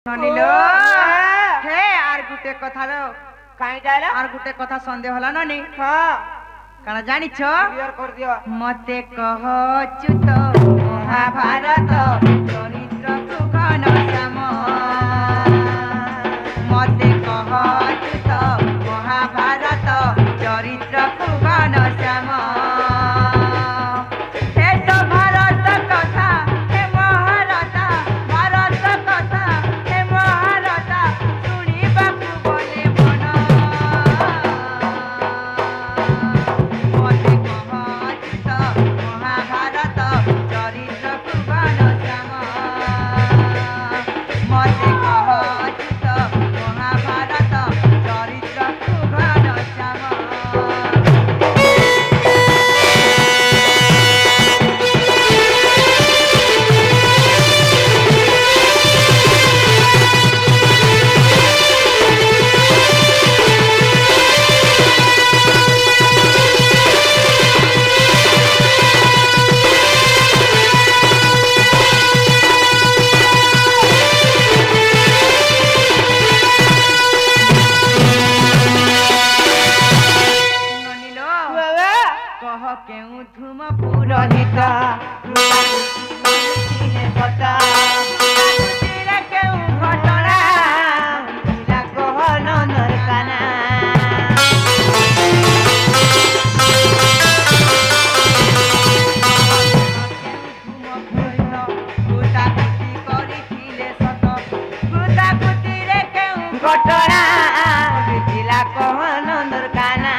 ननिलो हे are गुटे कथा रो काई जायला आर गुटे कथा संदेह होला ननी हां काना जानि छ क्लियर कर दियो मते कहचु तो महाभारत चरित्र कुघन श्याम मते कहचु तो महाभारत चरित्र कुघन श्याम हे तो भारत कथा हे महारत भारत कथा हे महारत सुनिबाकु बोले मन मते कहचु तो महाभारत चरित्र कुघन श्याम मते कहचु तो महाभारत चरित्र कुघन श्याम ननिलो बाबा कह केउ धूम पुरोहित सीने पता तीरे केउ घटना नीला कहन नरकाना घटना नीला कहन नरकाना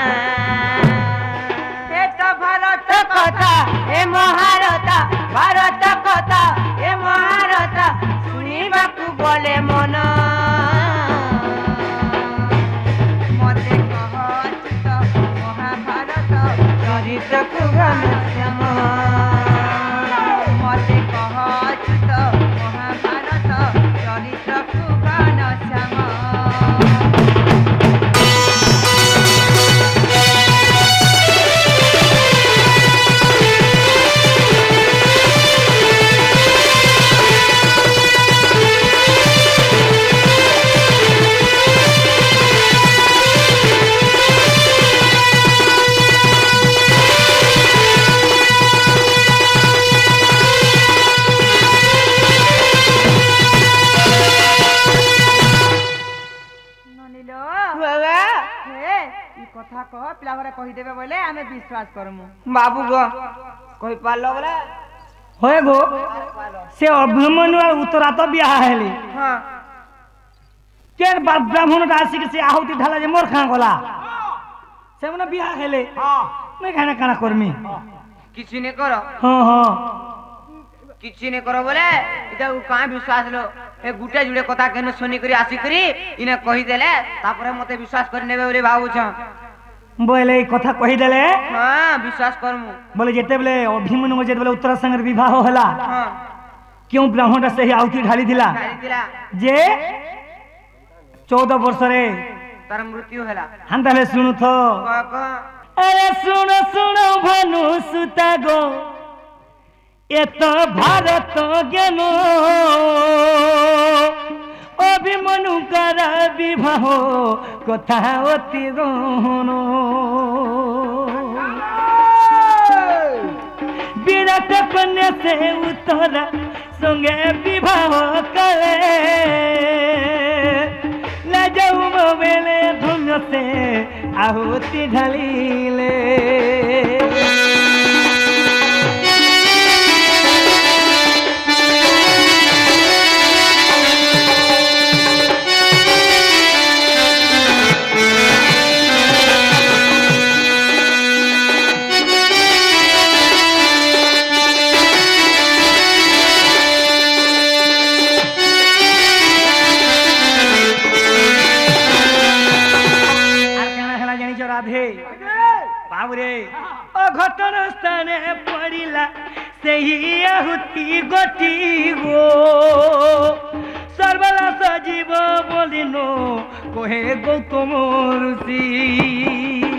भारत कथा ए महारत भारत कथा ए महारत सुनिबाकु बोले मन मते कहचु तो महाभारत चरित्र कुघन श्याम मते कहचु तो महाभारत चरित्र कुघन श्याम ननिलो बाबा हे ई कथा कह पिला घरे कहि देबे बोले आमे विश्वास करमु बाबू गो कहि पालो बोले होए गो से अभिमन्यु और उत्तरा तो बियाह हेली हां के ब्राह्मण राशि के से आहुति ढाला जे मोर खां गला से मने बियाह हेले हां मैं खाना खाना करमी किछि ने करो हां हां किछि ने करो बोले इदा का विश्वास लो ए गुटे जुड़े कथा केनो सुनी करी आसी करी इने कहि देले तापरे मते विश्वास कर नेबे बोले भाबू छ बोले ई कथा कहि देले हां विश्वास करमु बोले जेते बेले अभिमन्यु जेते बेले उत्तरा संगे विवाह होला हां क्यों ब्राह्मण से ही आहुति ढाली दिला खाली दिला जे 14 वर्ष रे तार मृत्यु होला हंताले सुनु थो कह अरे सुनो सुनो भानु सुता गो ये तो भारत ज्ञान अभिमन्यु कर विवाह कथा अति गहन विराट कन्या से उत्तरा संगे विवाह करे लजाऊ बेले धुन से आहुति ढालीले राधे बाबुरे अघटन स्थाने पड़िला सेही आहुति गति गो सर्वला सजीव बोलिनो कोहे गौतम ऋषि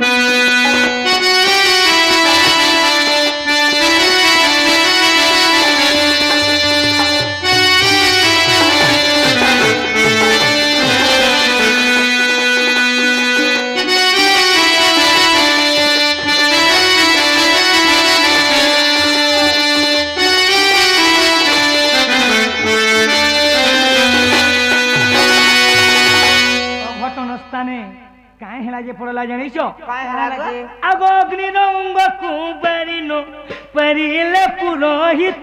माने काहे हेला जे पड़ला जानिछो काय हला जे आगो अग्नि रंग कुबरिनो परिले पुरोहित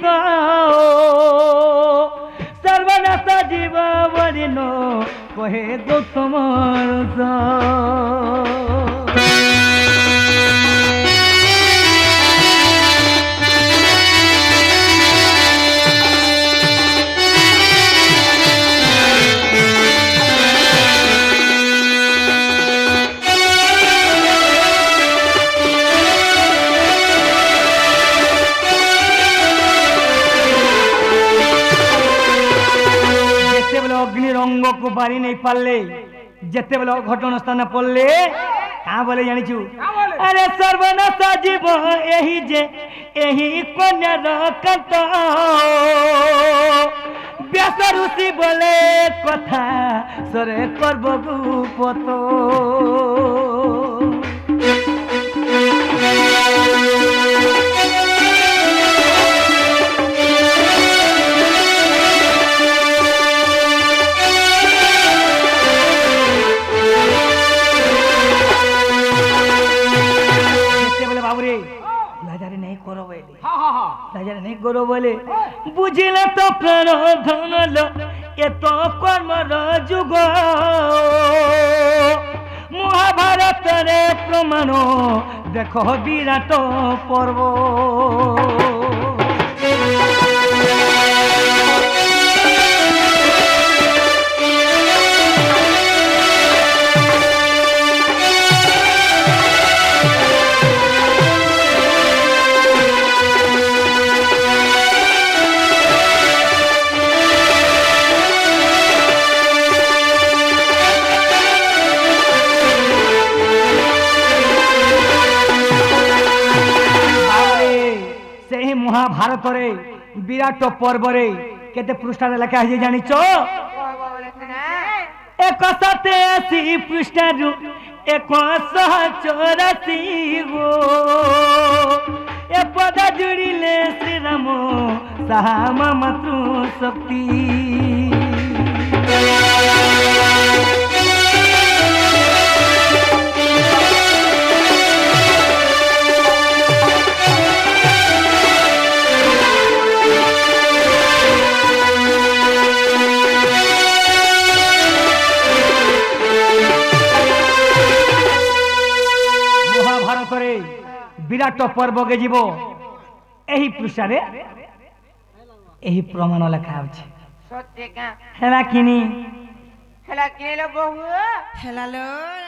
सर्वनाश जीव बरिनो कहे गौतम अग्नि रंग को बारी नहीं पाले जिते बेले घटना स्थान पड़ले क्या बोले जानिछु अरे सर्वनाश जीव यही जे यही कन्या रखत व्यास ऋषि बोले कथा सरे कर्बभूपत नहीं करो बोले बुझिले तो प्राण धन ये तो कर्मर जुग महाभारत रे प्रमाण देखो विराट पर्व महाभारत रे विराट पर्व रे केते पृष्ठा लेखा है जानिचो एक सते 80 पृष्ठा रु 184 गो ए पद जुड़िले श्री राम साहा मातृ शक्ति विराट पर्व के जीव एही पृष्ठा रे एही प्रमाण लिखा अछि सत्य का हेला किनी लो बहु हेला लो